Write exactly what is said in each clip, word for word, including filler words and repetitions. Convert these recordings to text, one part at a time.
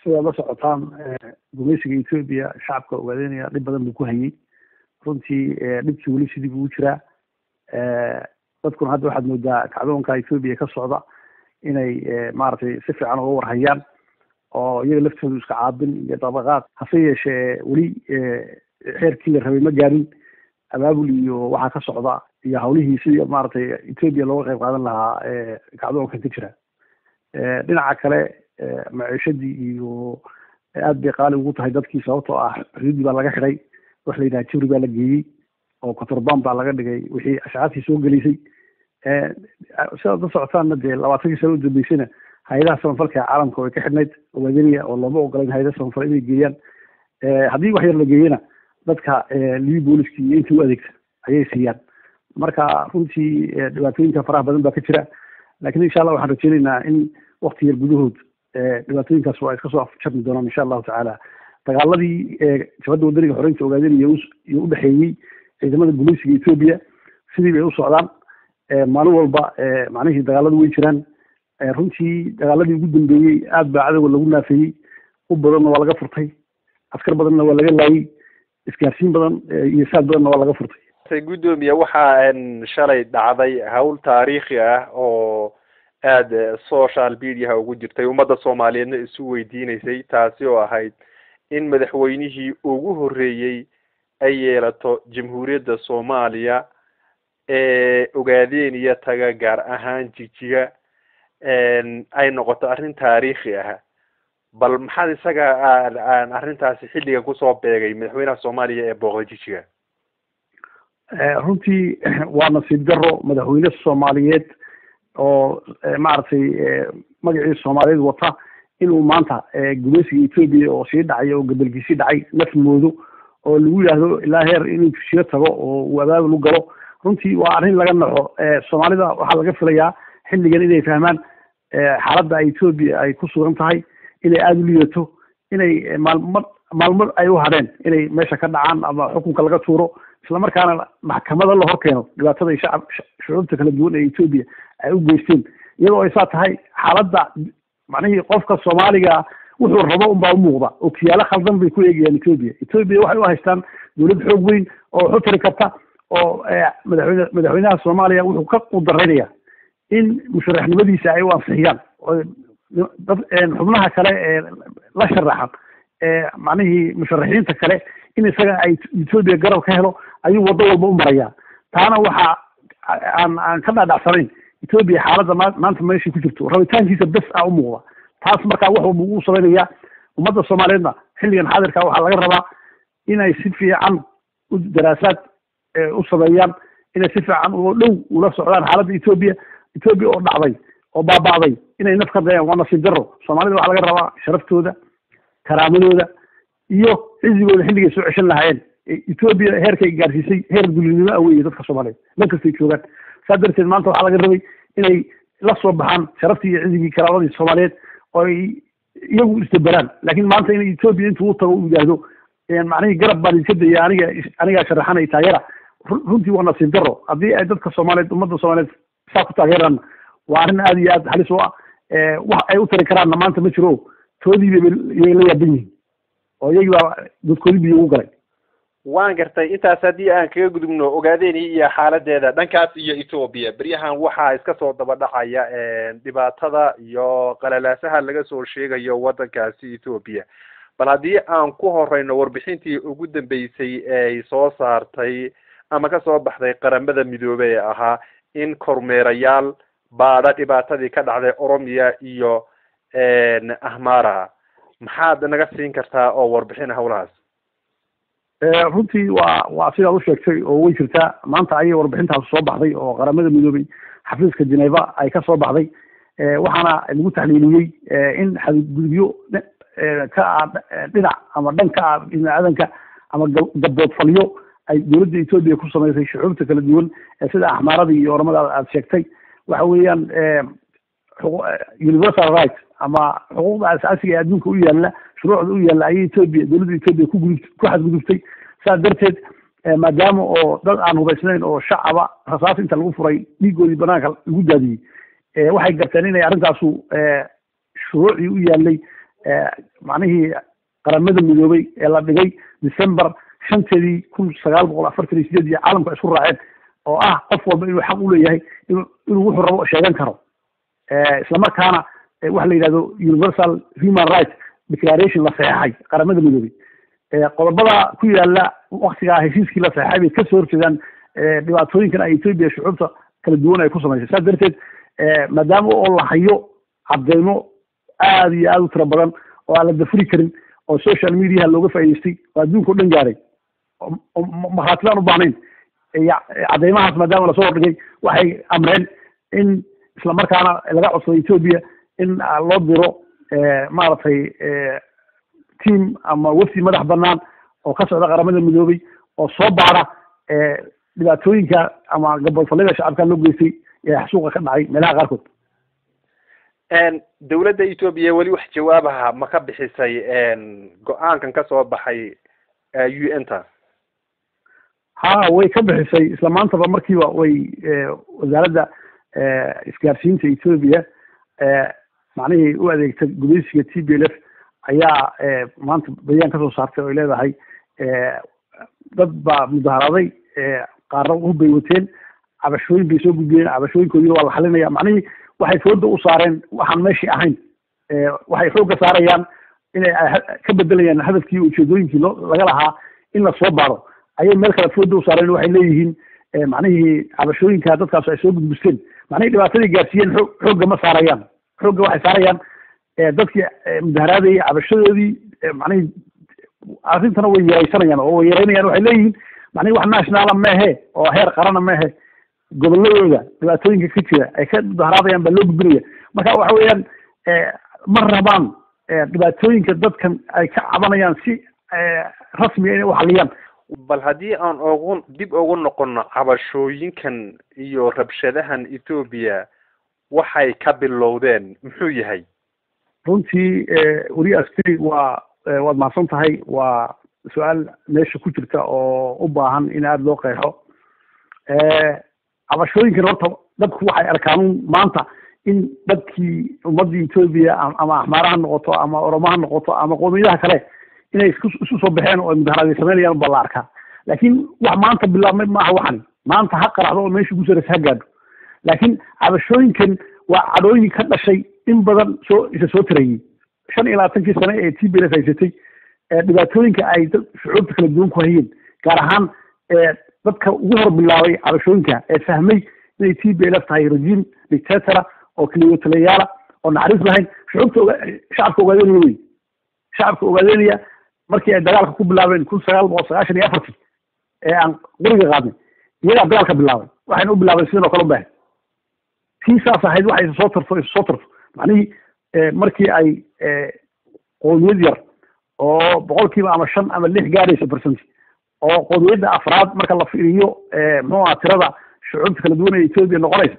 sida la socotaan gumeysiga Ethiopia shacabka ogaadeenaya dhib badan buu ku hayay runtii dhibkii weli sidii buu jiraa dadkuna hadda waxaad moodaa kacdoonka Ethiopia ka socda inay maaragtay si fiican uga warhayaan oo iyaga laftoodu iska caabin iyo dabaqaad hase yeeshee weli xeerkii la rabay ma gaarin abaabul iyo waxaa ka socda iyo hawlihii sidii maaragtay Ethiopia looga qayb qaadan lahaa kacdoonka ka jira dhinaca kale maciishadii iyo aad bay qaali ugu tahay dadkii sababtoo ah xuduudii baa laga xidhay wax la yidhaha jibri baa la geeyey oo kontraband baa laga dhigay wixii ashcaartii soo gelaysay sidaad la socotaanna dee labaatankii sano u dambeysayna hay-adaha samafalka ee caalamka way ka xidhnayd ogaadeniya oo looma ogolayn hay-adaha samafal inay geeyaan haddii wax yar la geeyana dadka libi booliska iyo intii u adeegta ayay siiyaan marka runtii dhibaatooyinka faraha badan baa ka jira laakiin insha allah waxaan rajeynaynaa in wakti yar gudahood dhibaatooyinkaas waa iska soo afjarmi doonaan insha allahu tacaala dagaaladii jabhadda wadaniga xoreynta ogaadeniya iyo u dhexeeyey ciidamada gumeysiga Ethiopia sidii bay u socdaan maalin walba macnihii dagaaladu way jiraan runtii dagaaladii ugu dambeeyey aad baa cadowga lagu naafeeyey u badanna waa laga furtay askar badanna waa laga laayay isgaarsiin badan iyo saad badanna waa laga furtay gudoomiye waxaa shalay dhacday hawl taariikhi ah oo aada social mediaha ugu jirtay ummadda Soomaaliyeedna isu weydiinaysay taasi oo ahayd in madaxweynihii ugu horeeyay ay yeelato jamhuuriyadda Soomaaliya ee ogaadeniya taga gaar ahaan jijiga ay noqoto arrin taariikhi ah bal maxaad isaga aan arrintaasi xilliga kusoo beegay madaxweynaha Soomaaliya ee booqday jijiga runtii waa nasiib daro madaxweyne Soomaaliyeed oo maaragtay magacii Soomaaliyeed wata inuu maanta gumeysiga Ethiopia oo sii dhacay oo gabalkiisii dhacay naf moodo oo lagu yiraahdo ilaa heer inuu jijiga tago oo uu abaabul u galo runtii waa arrin laga naxo Soomaalida waxaa laga filayaa xilligan inay fahmaan xaaladda Ethiopia ay ku sugan tahay inay aada u liidato inay maalmo maalmo ay u hadheen inay meesha ka dhacaan ama xukunka laga tuuro isla markaana maxkamada la hor keeno dhibaatada ay shacab shucuubta kala duwan ee Ethiopia ay u geysteen iyadoo ay saa tahay xaaladda macnihii qofka Soomaaliga wuxuu rabo un baa u muuqda oo kiyaalo khaldan bay ku eegayaan Ethiopia Ethiopia waxay u haystaan dowlad xoog weyn oo xutri karta oo madaxweyne madaxweynaha Soomaaliya wuxuu ka qudareynayaa in musharaxnimadiisa ay u ansixiyaan dad xubnaha kale ee la sharaxan ee macnihii musharaxiinta kale in isaga ay Ethiopia garab ka helo ayuu wado walba u marayaa taana waxa aan aan ka dhaadhacsanayn Ethiopia xaaladda maanta meesha ku jirto rabitaankiisa bas ah u muuqda taas markaa wax uu u samaynayaa ummadda Soomaaliyeedna xilligan xaadirka waxaa laga rabaa inay si fiican u daraasaad u sameeyaan inay si fiican oo dhow ula socdaan xaaladda Ethiopia Ethiopia oo dhacday oo baabaaday inay naf ka dayaan waa nasiib daro Soomaalida waxaa laga rabaa sharaftooda karaamadooda iyo xizigooda xilligay soo ceshan lahaayeen Ethiopia heerkay gaarsiisay heer dulinimo ah weeye dadka Soomaaliyeed meel kastay joogaan saa darteed maanta waxaa laga rabay inay la soo baxaan sharaftii iyo xizigii karaamadii Soomaaliyeed oo ay iyagu isdabaraan laakiin maanta inay Ethiopia intuu u tago u yidhaahdo macnihii garab baan idinka daya aniga anigaa sharaxanay taageera runtii waa nasiib daro haddii ay dadka Soomaaliyeed ummadda Soomaaliyeed saa ku taageeraan waa arrin aada iyo aada halis u ah wax ay u tari karaanna maanta ma jiro toodii bay la yaaban yihiin oo iyagii baa dadkoodii biyo ugu galay waan gartay intaas haddii aan kaga gudubno ogaadeni iyo xaaladeeda dhankaas iyo Ethiopia beryahan waxaa iska soo daba dhacaya dhibaatada iyo qalalaasaha laga soo sheegayo waddankaasi Ethiopia bal haddii aan ku horeyno warbixintii ugu dambeysay ay soo saartay ama ka soo baxday qaramada midoobay ee ahaa in kormeerayaal baadha dhibaatadii ka dhacday Oromia iyo Ahmara maxaad naga siin kartaa oo warbixin hawlahaas runtii waa waa sidaad u sheegtay oo way jirtaa maanta ayay warbixintaas soo baxday oo qaramada midoobay xafiiska Geneva ay ka soo baxday waxaana lagu taxliiliyey in xadgudubyo ka dhinac ama dhanka bini'aadanka ama gabdhood faliyo ay dowladda Ethiopia ku samaysay shucuubta kala duwan sida Ahmarada iyo Oromada aad sheegtay waxa weeyaan universal right ama xuquuqda asaasiga ee adduunka u yaalla shuruucda u yaalla ayay Ethiopia dowladda Ethiopia ku gudub ku xadgudubtay saa darteed maadaama oo dad aan hubaysnayn oo shacaba rasaas inta lagu furay dhiigoodii banaanka lagu daadiyey waxay garteen inay arrintaasu shuruucii u yaallay macnihii qaramada midoobay ee la dhigay December shanteedii kun sagaal boqol afartan iyo sideed iyo caalamka isku raaceen oo ah qof walba inuu xaq u leeyahay inuu wuxuu rabo sheegan karo isla markaana waxa la yiraahdo Universal Human Rights Declaration la saxay qaramada midoobay qodobada ku yaala waqtiga heshiiskii la saxay bay ka soo horjeedaan dhibaatooyinkan ay Ethiopia shucuubta kala duwan ay ku sameeyeen saas darteed maadaama oo la hayo cadeymo aad iyo aad u tiro badan oo aan la dafuri karin oo social media looga faa'iideystay oo adduunka oo dhan gaaray maxaatilaan u baahnayn cadeymahaas maadaama la soo dhigay waxay amreen in isla markaana laga codsado Ethiopia in loo diro maaragtay team ama wafdi madax bannaan oo ka socda qaramada midoobay oo soo baara dhibaatooyinka ama gabolfalada shacabka loo geystay ee xasuuqa ka dhacay meelaha qaarkood dawladda Ethiopia wali wax jawaabaha ma ka bixisay go'aankan ka soo baxay U N ta ha way ka bixisay isla maantaba markiiba way wasaaradda isgaarsiinta Ethiopia macnaheedu u adeegtay guddiga T B L F ayaa maanta bayaan ka soo saartay oo leedahay dad baa mudaharaaday qaarna u bay wateen cabashooyin bay soo gudbiyeen cabashooyinkoodii waa la xalinaya macnaheedu waxay fooda u saareen waxaan meeshii ahayn waxay xoogga saarayaan inay ka bedelayaan hadafkii ujeedooyinkii laga lahaa in la soo baaro ayay meel kale fooda u saareen waxay leeyihiin macnihii cabashooyinka dadkaas ay soo gudbisteen macnihii dhibaatadii gaarsiiyeen xoogga ma saarayaan xoogga waxay saarayaan dadkii mudaharaadayay cabashadoodii macnihii arrintana way yaraysanayaan oo way yaraynayaan waxay leeyihiin macnihii wax nationala meehe oo heer qarana meehe gobolladooda dhibaatooyinka ka jira ay ka mudaharaadayaan baa loo gudbinaya marka waxa weeyaan ma rabaan dhibaatooyinka dadkan ay ka cabanayaan si rasmi inay u xaliyaan bal haddii aan ugu dib ugu noqono cabashooyinkan iyo rabshadahan Ethiopia waxay ka bilowdeen muxuu yahay runtii wari askari waa waad mahadsan tahay waa su-aal meesha ku jirta oo u baahan in aada loo qeexo cabashooyinkan horta dadku waxay arkaan maanta in dadkii ummadii Ethiopia ama Axmaaraha noqoto ama Oromaha noqoto ama qowmiyadaha kale inay isu soo baxeen oo mudaharaad sameeyaan baa la arkaa laakiin wax maanta bilaabmay ma aha waxan maanta ha qaraxdo oo meesha ku sareysa gaadho laakiin cabashooyinkan waa cadooyin ka dhashay in badan soo isa soo tirayay shan iyo labaatankii sano ee T B L F haysatay dhibaatooyinka ay shucuubta kala duwan ku hayeen gaar ahaan dadka ugu hor bilaabay cabashooyinka ee fahmay inay T B L F tahay regime dictator oo kaliya oo naxariis lahayn shucuubta shacabka ogaadeenaya wey shacabka ogaadeenaya markii ay dagaalka ku bilaabeen kun sagaal boqol sagaashan iyo afartii ee aan qoriga qaadnay iyagaa dagaalka bilaabay waxayna u bilaabeen sidoo kale u baahay tii saas ahayd waxay soo tarto soo tarto macnihii markii ay qowmiyad yar oo boqolkiiba ama shan ama lix gaaraysa percent oo qowmiyadda afraad marka la fiiriyo muxuu ahaa tirada shucuubta kala duwan ee Ethiopia noqonaysa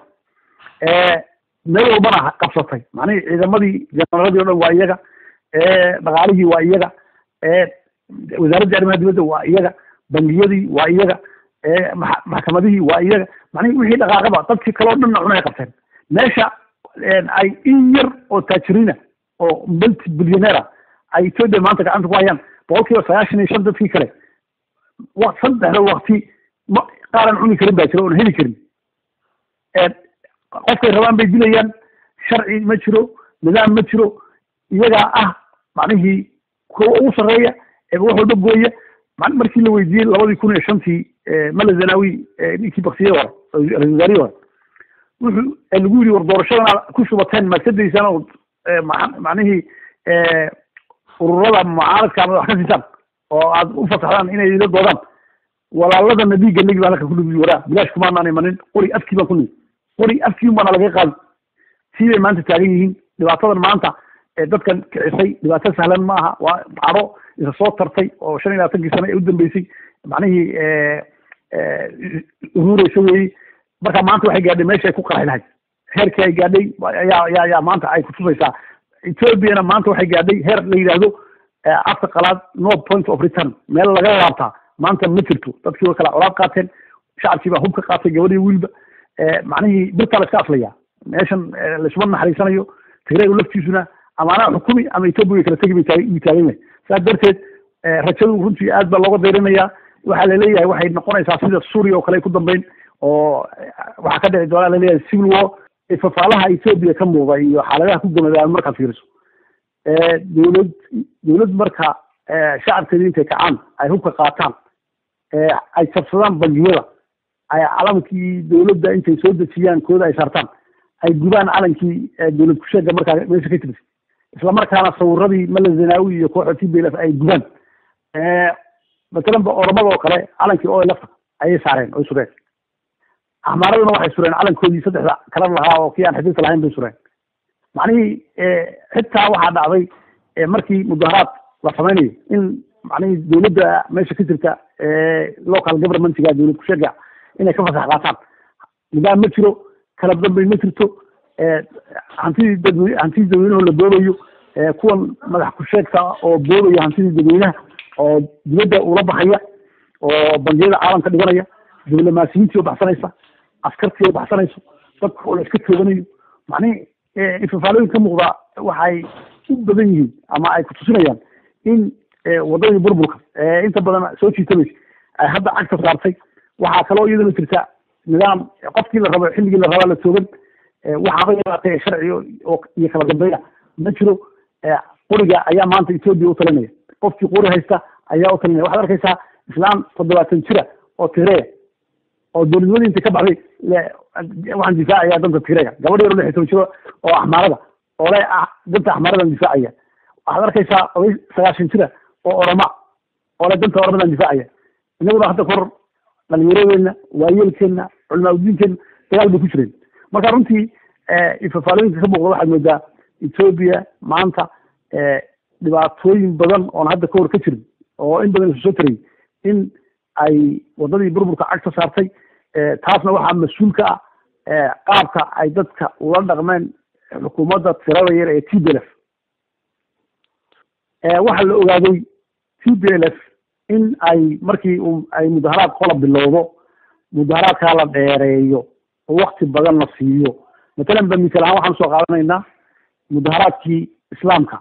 meel walbana qabsatay macnihii ciidamadii jeneraladii oo dhan waa iyaga dhaqaalihii waa iyaga wasaaradda arrimaha dibadda waa iyaga bangiyadii waa iyaga maxkamadihii waa iyaga macnihii wixii dhaqaaqaba dadkii kale oo dhanna cunay qabteen meesha ay in yar oo taajiriina oo multi billionaire ay Ethiopia maanta gacanta ku hayaan boqolkiiba sagaashan iyo shan dadkii kale waqti saddexda waqti qaaran cuni karin baa jira oon heli karin qofkay rabaan bay dilayaan sharci ma jiro nidaam ma jiro iyagaa ah macnihii kuwa ugu sarreeya ee wax walba gooya markii la weydiiyey labadii kun iyo shantii Mala Zenawi ninkii baksiyey hore ra-iisul wasaarihii hore wuxuu lagu yidhi war doorashadan ku shubateen maad ka daysaan oo macnihii ururada mucaaradka ama wax ka siisaan oo aad u fasaxdaan inay ila doodaan walaaladana dhiigga nigi baa halka ku dhigi waraa bilaash kumaanaan imanin qori afkii baan ku nigi qori afkii baana laga qaadi sii bay maanta taagan yihiin dhibaatadan maanta dadkan kicisay dhibaato sahlan ma aha waa caro isa soo tartay oo shan iyo labaatankii sano ee u dambeysay macnihii urureysa weeye marka maanta waxay gaadhay meesha ay ku qaraxi lahayd heerkii ay gaadhay ayaa yaa yaa maanta ay kutusaysaa Ethiopiana maanta waxay gaadhay heer la yidhaahdo afka qalaad no point of return meel laga laabtaa maanta ma jirto dadkii way kala colaad qaateen shacabkii baa hubka qaatay gabadhii wiilba macnihii birtaa la iska aslayaa meeshan laisuma naxariisanayo tigreegu laftiisuna ama anaa xukumi ama Ethiopia kala tegi bay taagan saa darteed rajadu runtii aad baa looga dayranaya waxaa la leeyahay waxay noqonaysaa sida Suuriya oo kale ku dambeyn oo waxa ka dhici doona la leeyahay civil war ifafaalaha Ethiopia ka muuqda iyo xaaladaha ku gamadaan marka fiiriso ee dawlad dawlad marka shacabkeeda intay kacaan ay hubka qaataan ee ay sabsadaan bangiyada ay calankii dawladda intay soo dejiyaan kooda ay saartaan ay gubaan calankii dawlad ku sheega marka meesha ka tirsan isla markaana sawiradii Mala Zenawi iyo kooxda T B L F ay gubaan ee مثلا بأورمضة وكله على كي أول لفة أي سعرين أي سورين أحمرنا واحد سورين على كل يصدق كلام لها وكيان حديث العين بسورين معني حتى واحد عضي مركي مظاهرات وثمانية إن معني دولة ماشي كتير لوكال جفرمنت قاعد دولة كشجع إنه كيف تحققات إذا مترو كلام ضمن المترو عنتي دولة عنتي دولة ولا دولة كون مدح كشجع أو دولة عنتي دولة oo dibadda ula baxaya oo bangiyada caalamka dhiganaya diblomaasiyiintii oo baxsanaysa askartii oo baxsanayso dadka oo iska tooganayo macni ifafaalooyin ka muuqda waxay u badan yihiin ama ay ku tusinayaan in wadadii burburka inta badan soo jiitamaysa ay hadda cagta saartay waxaa kaloo iyadana jirta nidaam qofkii la rabo xilligii la raba la toogan waxaaba yaraatay sharci iyo kala dambeeya ma jiro qoriga ayaa maanta Ethiopia u talinaya qofkii qori haysta ayaa u talinaya waxaad arkaysaa islaan toddobaatan jira oo Tigreeya oo dowladda inta ka baxday waxaan difaacaya danta Tigreeya gabadh yar oo lixdan jiro oo Axmaarada oo leh danta Axmaarada difaacaya waxaad arkaysaa sagaashan jira oo Oroma oo leh danta Oromada difaacaya inaguna hadda kor dhalinyaradeena waayeelkeena culimaadudiinkeena dagaal bay ku jireen marka runtii ifafaalooyinka ka muuqda waxaad moodaa Ethiopia maanta dhibaatooyin badan oo hadda ka hor ka jirin oo in badan soo taray in ay wadadii burburka cagta saartay taasna waxaa mas'uul ka ah qaabka ay dadka ula dhaqmeen xukuumadda tirada yar ee T B L F waxaa la ogaaday T B L F in ay markii ay mudaharaad qola bilowdo mudaharaadka la dheereeyo oo waqti badan la siiyo مثلا بمثال ahaan waxaan soo qaadanaynaa mudaharaadkii islaamka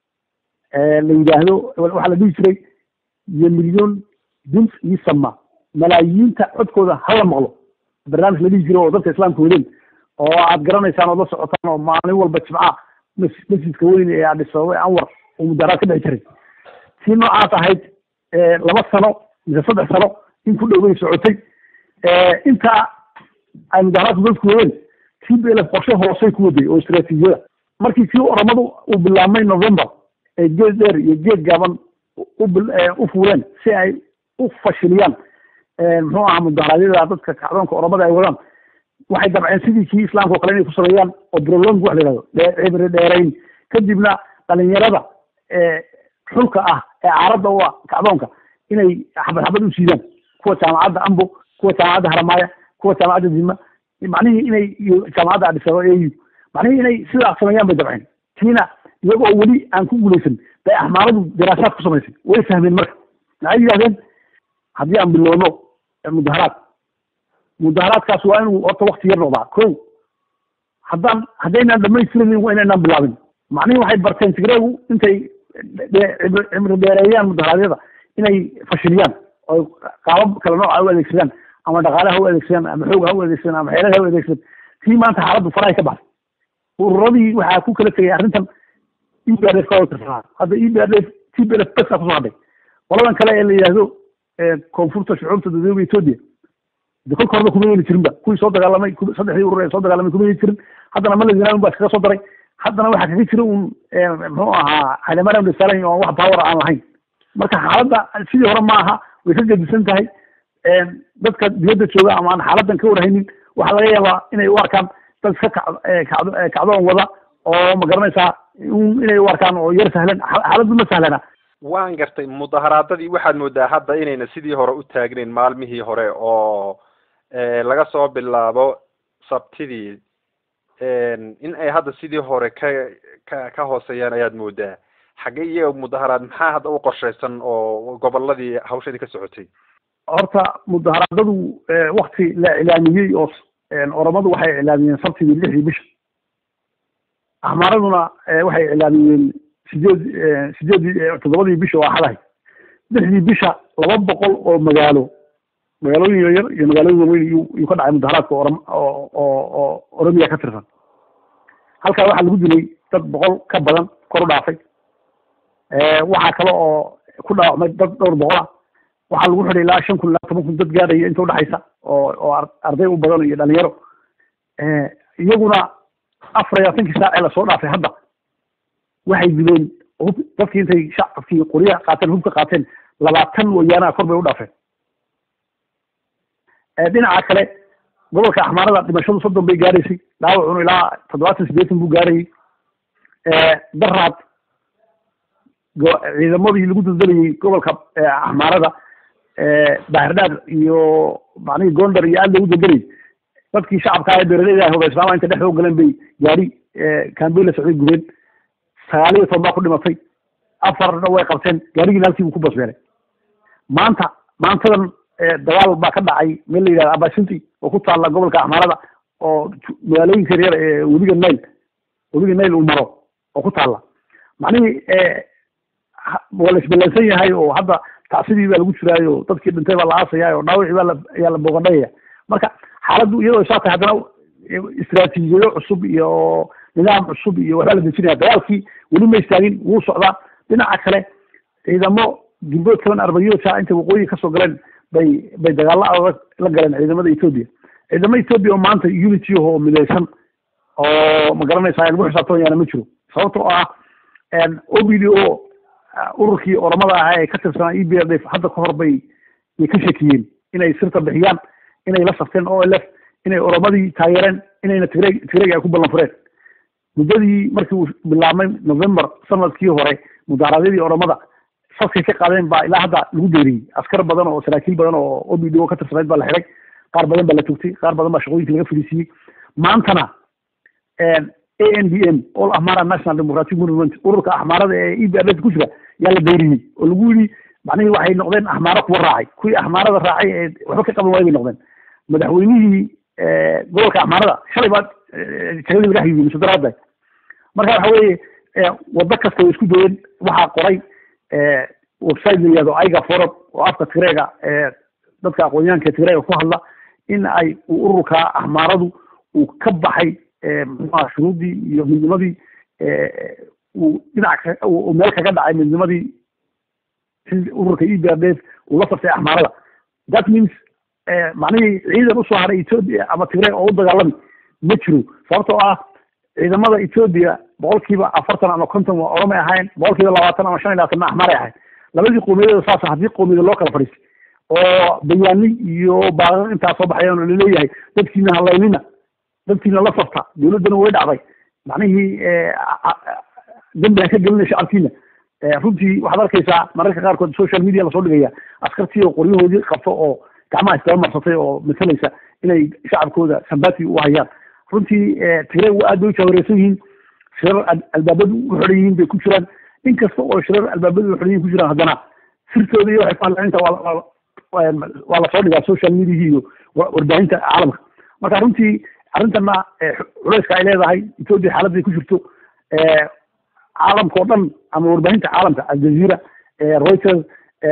la yiraahdo waxa la dhihi jiray milyan dins yisama malaayiinta codkooda hala maqlo barnaamij la dhihi jiray oo dadka islaamka wadeen oo aad garanaysaan oo la socotaan oo maalin walba jimca masjidka weyn ee Addis Ababa Anwar oo mudaharaad ka dhici jiray si noocaas ahayd laba sano mise saddex sano in ku dhoway socotay inta ay mudaharaadku dadku wadeen T B L F qorshe hoose ku waday oo istiraatiijiyada markii si Oromadu u bilaabmay November ee geed dheer iyo geed gaaban u fuuleen si ay u fashiliyaan muxuu ahaa mudaharaadyada dadka kacdoonka Oromada ay wadaan waxay dabceen sidii kii islaamka oo kale inay ku sameeyaan oo prolong wax la yiraahdo dheerayn kadibna dhalinyarada xulka ah ee carada oo kacdoonka inay xabad xabad u siidaan kuwa jaamacadda Ambo kuwa jaamacadda Haramaya kuwa jaamacadda Dima معنيه إني جماعة عبد السوائي معنيه إني سلا سميان بدرعين هنا يبقى ولي أنكم وليسن ده أحمر دراسات قصميسن ويفهم المرك نعيد هذين هذي أم بالله المظاهرات مظاهرات كسوان وقت وقت يرضى كل حضان هذين لما يسلمين وين أنا بلابن معنيه واحد برتين تقرأه أنت عمر داريان مظاهرات إني فشليان أو قارب كلامه أول إكسلان ama dhaqaalaha u adeegsan ama xoog u adeegsan ama xeeladaha u adeegsan tii maanta xaaladdu faray ka baxay ururadi waxa ku kala tagay arrintan E B R F ka oo tirsan hadda E B R F T B L F bas ku soo hadhay waladan kale ee la yiraahdo koonfurta shucuubta dadweynaha Itoobiya dadka korda kuma yeeli jirin ba kuwii soo dagaalamay saddexdii urur ee soo dagaalamay kuma yeeli jirin haddana ma la zinaan baa kaga soo daray haddana waxa kaga jira un muxuu ahaa xalamaran bisalayn oo wax power aan lahayn marka xaaladda sidii hore ma aha way ka gedisan tahay dadka dibadda jooga ama aan xaaladan ka warhaynin waxa laga yaabaa inay u arkaan dad ka kacdoon wada oo ma garanaysaa inay u arkaan oo yar sahlan xaaladdu ma sahlana waan gartay mudaharaadadii waxaad moodaa hadda inayna sidii hore u taagnayn maalmihii hore oo laga soo bilaabo sabtidii in ay hadda sidii hore ka ka ka hooseeyaan ayaad moodaa xagee iyaga mudaharaad maxaa hadda u qorshaysan oo gobolladii hawshadii ka socotay horta mudaharaadadu waqti la ilaamiyay oo Oromadu waxay ilaamiyeen sabtidii lixdii bisha أحمرنا waxay إعلاميين sideed sideed todobadii bisha oo xalay lixdii bisha laba boqol oo magaalo magaalooyin yar iyo magaalooyin weyn iyo ka dhacay mudaharaadka oo oo Oromiya ka tirsan halka waxa lagu dilay dad boqol ka badan kor u dhaafay ee waxa kale oo ku dhaawacmay dad dhowr boqol waxa lagu xidhay ilaa shan kun ilaa toban kun dad gaadhay inta u dhaxaysa oo oo arday u badan iyo dhalinyaro ee iyaguna afar iyo toban saac la soo dhaafay hadda waxay dileen dadkii intay shacabkii qoriyaha qaateen hubka qaateen labaatan wayaana kor bay u dhaafeen ee dhinaca kale gobolka Axmaarada dhimashadu soddon bay gaaraysay dhaawacuna ilaa toddobaatan sideetan buu gaarayay ee daraad ciidamadii lagu daldalay gobolka Axmaarada ee Bahardar iyo macni Gondar iyo aad lagu daldalay dadkii shacabka ay beeraleyda ah hoggaansan inta dhex u galeen bay gaari ee kaambeela socday gubeen sagaaliyo toban ku dhimatay afarna way qabteen gaarigii halkii uu ku basbeelay maanta maantadan dagaal baa ka dhacay meel la yiraahdo Abasinti oo ku taala gobolka Axmaarada oo magaalooyinka reer ee wadiga Nile wadiga Nile uu maro oo ku taala macni ee wala isbalansan yahay oo hadda tacsidii baa lagu jiraayo dadkii dhintay baa la aasayay oo dhaawacii baa la ayaa la booqanaya marka xaaladdu iyadoo saatay haddana istiraatiijiyado cusub iyo nidaam cusub iyo waxa la dejinaya dagaalkii weli ma istaagin wuu socdaa dhinaca kale ciidamo gilbood toban arbayoodka inta waqooyi ka soo galeen bay bay dagaalo adag la galeen ciidamada Ethiopia ciidamada Ethiopia oo maanta unity oo midaysan oo ma garanaysaa in wax saabtan yana ma jiro sababtoo ah en O B D O ururkii oramada ah ee ka tirsan E B R D F hadda ka hor bay ka shakiyeen inay sirta bixiyaan inay la safteen O L F inay oramadii taageereen inayna Tigray Tigray ay ku ballan fureen muddadii markii uu bilaabmay November sanadkii hore mudaharaadadii oramada safkay ka qaadeen baa ilaa hadda lagu deeriyay askar badan oo saraakiil badan oo O B D O ka tirsan baa la xiray qaar badan baa la tugtay qaar badan baa shaqooyinka laga fadhiisiyay maantana een A N D M All Ahmara National Democratic Movement ururka Axmaarada ee E B R D F ku jira yaa la deeriyay oo lagu yiri macnaheedu waxay noqdeen Axmaara ku raacay kuwii Axmaarada raacay ee waxba ka qaban waayay noqdeen madaxweynihii ee gobolka Axmaarada shalay baad tagay wadax yimid sadaraad marka waxa weeye wada kasta oo isku dayeen waxa qoray ee website yado ayga forum oo afka Tigreega ee dadka aqoonyahanka Tigreega ku hadla in ay ururka Axmaaradu uu ka baxay ee shuruudii iyo midnimadii ee uu dhinaca uu meel kaga dhacay midnimadii ururka E B R D F uu la saftay Axmaarada that means ee macnaheedu ciidan u soo haray Ethiopia ama Tigray oo u dagaalamay ma jiro sababtoo ah ciidamada Ethiopia boqolkiiba afartan ama konton waa Oromo ahayn boqolkiiba labaatan ama shan iyo labaatan Axmaar ahayn labadii qowmiyadood saas haddii qowmiyada loo kala fadhiistay oo bayaani iyo baaqo inta soo baxayaan oo leeyahay dadkiina halaynina dadkiina la safta dawladana way dhacday macnaheedu ee dambi ka gelinay shacabkiina runtii waxaad arkaysaa mararka qaarkood social media la soo dhigaya askartii oo qoryahoodii qabto oo gacmaha istaga marsatay oo misalaysa inay shacabkooda sambati u hayaan runtii Tigray waa aad u jawaareeysan yihiin shirar albaabadu u xiran yihiin bay ku jiraan inkasta oo shirar albaabadu u xiran yihiin ku jiraan haddana sirtooda iyo waxay faalinta waa waa la soo dhigaa social media iyo warbaahinta caalamka marka runtii arrintana culayska ay leedahay Ethiopia xaaladda ku jirto ee caalamka oo dhan ama warbaahinta caalamka Al Jazeera Reuters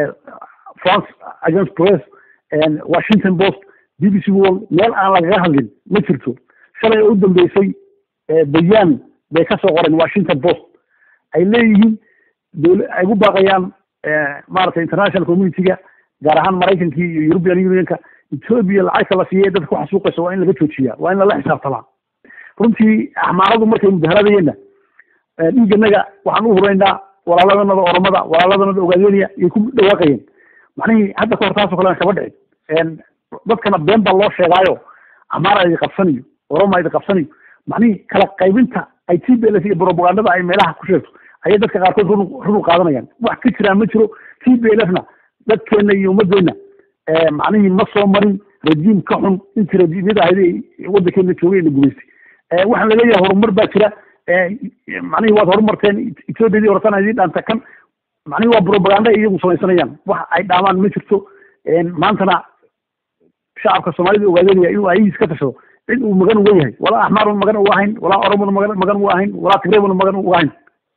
France Agence Presse Washington Post B B C World meel aan laga hadlin ma jirto shalay u dambeysay bayaan bay ka soo qoreen Washington Post ay leeyihiin dawlad ay u baaqayaan maaragtay international community-ga gaar ahaan Mareykanka iyo European Union-ka Ethiopia lacagta la siiyay dadku wax suuqayso waa in laga joojiyaa waa in la xisaabtamaa runtii Axmaaradu markay mudaharaadayeen dhiiganaga waxaan u horeynaa walaaladana Oromada walaaladana Ogaadeniya ay ku dhawaaqayeen macnaheedu hadda ka hor taas oo kale kaba dhicin een dadkana been baa loo sheegaayo Axmaar ay qabsanayo Oromo ay qabsanayo macnaheedu kala qaybinta ay T B L F iyo propagandada ay meelaha ku sheegto ayay dadka qaarkood run qaadanayaan wax ka jira ma jiro T B L F na dadkeena iyo ummadeena ee macnaheedu ma soo marin rejiim ka xun intii rejiimada ahayd waddankeena joogay la gumeystay ee waxa laga yahay horumar baa jira ee macnaheedu waad horumarteen Ethiopia hortana ay dhaanta kan macnaheedu waa propaganda iyagu samaysanayaan wax ay dhaamaan ma jirto een maantana shacabka Soomaaliyeed ogaadeen inuu ay iska tashado cid uu magan uga yahay walaa axmaar magan uga ahayn walaa oromona magan magan uga ahayn walaa tigreebona magan uga ahayn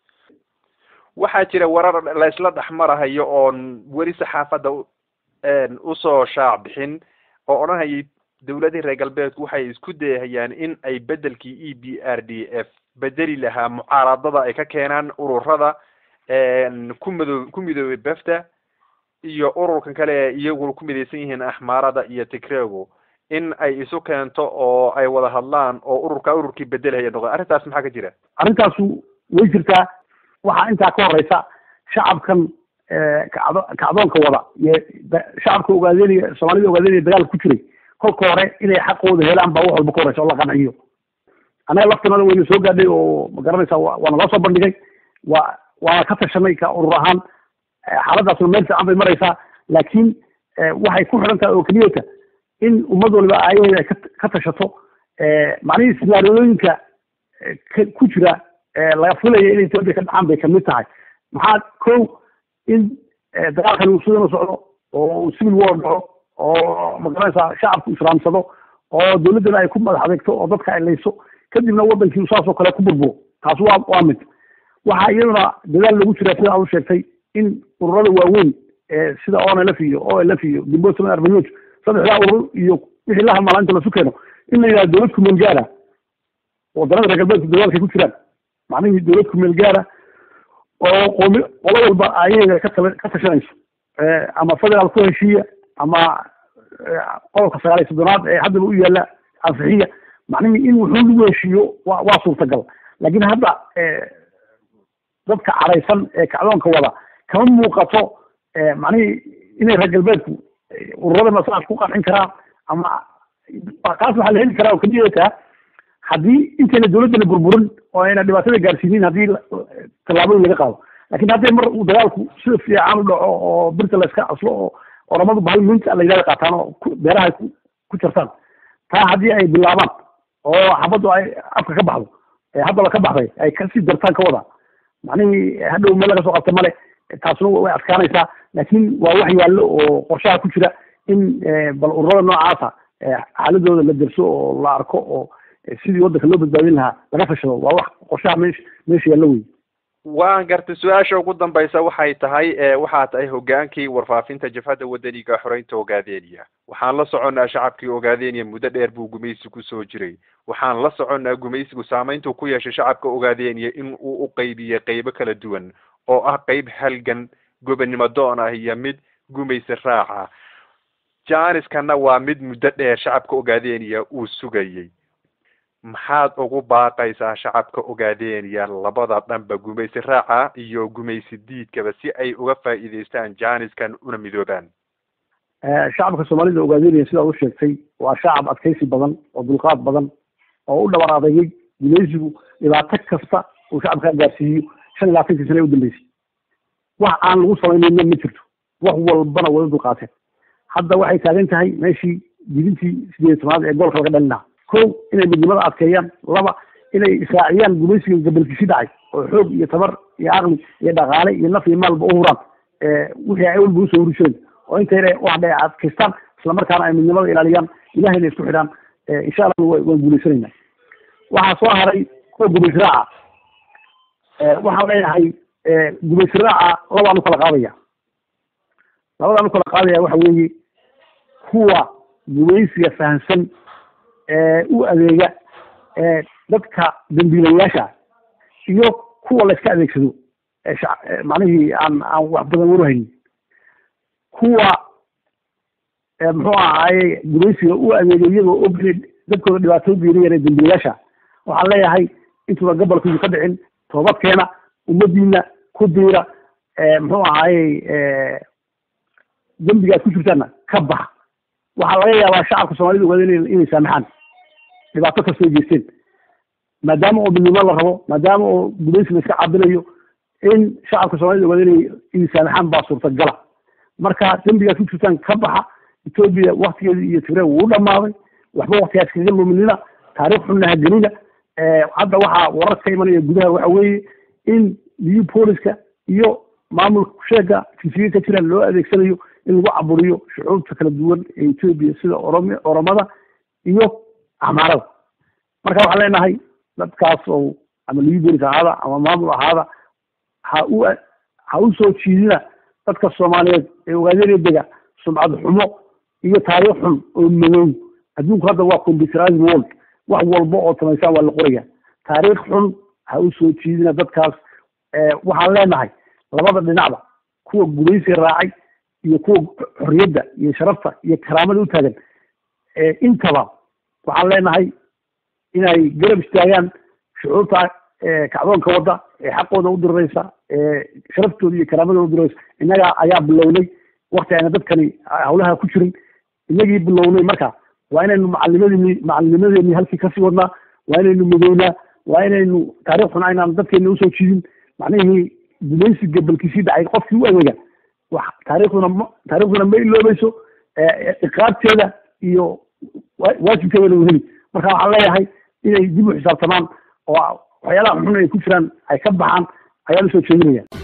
waxaa jira warar la isla dhexmarahayo oon weli saxaafadda usoo shaac bixin oo odhanayay dawladii reer galbeedku waxay isku dayahayaan in ay bedelkii e b r d f bedeli lahaa mucaaradada ay ka keenaan ururada ku mido ku midoobay befta iyo ururkan kale ee iyaguna ku midaysan yihiin axmaarada iyo tigreego in ay isu keento oo ay wada hadlaan oo ururka ururkii bedelhaya noqon arrintaas maxaa ka jira arrintaasu way jirtaa waxaa intaa ka horeysa shacabkan kacdo kacdoonka wada iyo shacabka ogaadeynaya soomaalida ogaadeynaya dagaalka ku jiray kolka hore inay xaqooda helaan baa wax walba ka horeysa oo la qanciyo annaga laftanada wayna soo gaadhay oo ma garanaysaa waana loo soo bandhigay waa waana ka tashanay ka urur ahaan xaaladaasna meel fiican bay maraysaa laakiin waxay ku xidhan tahay oo keliyata in ummad waliba ayaheeda ay ka tashato macnihii silaariyooyinka ku jira laga filaya in ethiopia ka dhacaan bay kamid tahay maxaa kow in dagaalkan uu sidana socdo oo uu civil war dhaco oo magaranaysaa shacabku islaamsado oo dawladdana ay ku madax adeegto oo dadka ay layso kadibna wadankii saasoo kale ku burburo taas waa waa mid waxaa iyaduna dadaal lagu jiraa sida aad u sheegtay in ururada waaweyn sida o n l f iyo o l f iyo dimbosaman arbanyoj saddexdaa urur iyo wixii la halmala inta lasu keeno in la yidhahdo dawlad kumeel gaara waddanada reer galbeedku dagaalkay ku jiraan macnihii dawlad kumeel gaara oo qoomi qolo walba ayaga ka tala ka tashanayso ama federaal ku heshiiya ama qodobka sagaal iyo soddonaad ee haddaba u yaalla ansixiya macnihii in wuxuu lagu heshiiyo wa waa suurtagal laakiin hadda dadka cadhaysan ee kacdoonka wada kama muuqato macnihii inay reer galbeedku ururadana saas ku qancin karaan ama kaas waxaa la heli karaa oo keliya taa haddii intayna dawladdana burburin oo ayna dhibaatada gaarsiinin haddii tallaabooyin laga qaado laakiin hadday mar uu dagaalku sida fiican u dhaco oo birta la iska aslo oo oramadu bahal minta la yidhahda qaataan oo beeraha ku ku jartaan taa haddii ay bilaabaan oo xabaddu ay afka ka baxdo ee haddaba ka baxday ay kasii dartaan ka wada macnihii hadhow meel laga soo qabta male taasna way adkaanaysaa laakiin waa wax yaallo oo qorshaha ku jira in bal ururada noocaasa xaaladooda la derso oo la arko oo sidii waddanka loo badbaadin lahaa laga fashado waa wax qorshaha meesha meesha yaallo wey waan gartay su-aasha ugu dambaysa waxay tahay waxaa tahay hogaankii warfaafinta jabhadda wadaniga xoreynta ogaadeeniya waxaan la soconnaa shacabkii ogaadeeniya muddo dheer buu gumaysi kusoo jiray waxaan la soconnaa gumaysigu saamayntuu ku yeeshay shacabka ogaadeeniya in uu u qaybiyey qaybo kala duwan oo ah qayb halgan gobonnimo doon ah iyo mid gumaysi raaca jaaniskana waa mid muddo dheer shacabka ogaadeeniya uu sugayey maxaad ugu baaqaysaa shacabka ogaadeeniya labada dhanba gumaysi raaca iyo gumaysi diidkaba si ay uga faa'iidaystaan jaaniskan una midoobaan shacabka soomaalida ogaadeeniya sidaa u sheegtay waa shacab adkaysi badan oo dulqaad badan oo u dhabar adeegay gumaysigu dhibaato kasta uu shacabkaa gaarsiiyo shan iyo labaatankii sane u dambeysay wax aan lagu samaynayna ma jirto wax walbana way u dulqaateen hadda waxay taagan tahay meeshii jidintii sideed iyo tobnaad ee gobolka laga dhalin lahaa kow inay midnimada adkeeyaan laba inay israaciyaan gumaysiga gabalkiisi dhacay oo xoog iyo tabar iyo aqli iyo dhaqaale iyo naf iyo maalba u huraan wixii ay walba usoo huri jireen oo intayna wax dhay adkaystaan islamarkaana ay midnimada ilaaliyaan ilahayna isku xidhaan insha allah waan guulaysanaynaa waxaa soo haray kuwa gumaysi raaca waxaan leeyahay gumaysi raaca labaan u kala qaadaya labadaan u kala qaadaya waxa weeye kuwa gumaysiga fahamsan u adeega dadka dambiilayaasha iyo kuwa la iska adeegsado macnihii aan aan wax badan warhaynin kuwa muxuu ahaaye gumaysiga u adeega iyagoo og inay dadkooda dhibaato ugeynayaan ee dambiilayaasha waxaan leeyahay intuuda gobolkiisu ka dhicin toobadkeena ummadiina ku diira muxuu ahaaye dembigaad ku jirtaana ka baxa waxaa laga yaabaa shacabka soomaalida ogaadeen inay saamaxaan dhibaato kastoo geysteen maadaama oo midnimo la rabo maadaama oo gumaysi la iska cabilayo in shacabka soomaalida ogaadeen inay saamaxaan baa suurtagala marka dembigaad ku jirtaan ka baxa etoobiya waktigeedi iyo tigre wuu dhamaaday waxba waktigaas kaga luminina taariikh xunna hagelina hadda waxaa warar ka imanaya gudaha waxa weeye in new poliska iyo maamulka kusheega jisiga ka jiraan loo adeegsanayo in lagu caburiyo shucuubta kala duwan ee etoobiya sida oromi oromada iyo axmaarada marka waxaan leenahay dadkaas oo ama liibolis ahaada ama maamul ahaada ha u ha u soo jiidina dadka Soomaaliyeed ee ogaadeen dega sumcad xumo iyo taariikh xun oo madow adduunka hadda waa computerized world wax walba oo tamaysan waa la qoraya taariikh xun ha u soo jiidina dadkaas ee waxaan leenahay labada dhinacba kuwa guuleysi raacay iyo kuwa xorriyadda iyo sharafta iyo karaamada u taagan ee intaba waxaan leenahay inay garab istaagaan shucuurta kacdoonka wadda ee xaqooda u diraysa ee sharaftooda iyo karaamadooda u diraysa innaga ayaa bilownay waqti ayna dadkani hawlaha ku jirin inagii bilownay marka waa inaynu macallimadii macallinimadeennii halkii kasii wadnaa waa inaynu midownaa waa inaynu taariikh xun aynaan dadkeena usoo jiidin macnihii gumaysi gabalkiisii dhacay qofkii u adeega wax taariikhduna taariikhduna ma iloobayso iqaabteeda iyo waajibkeeda lagu heli marka waxaan leeyahay inay dib u xisaabtamaan oo waxyaalaha xun ay ku jiraan ay ka baxaan ayaan usoo jeedinaya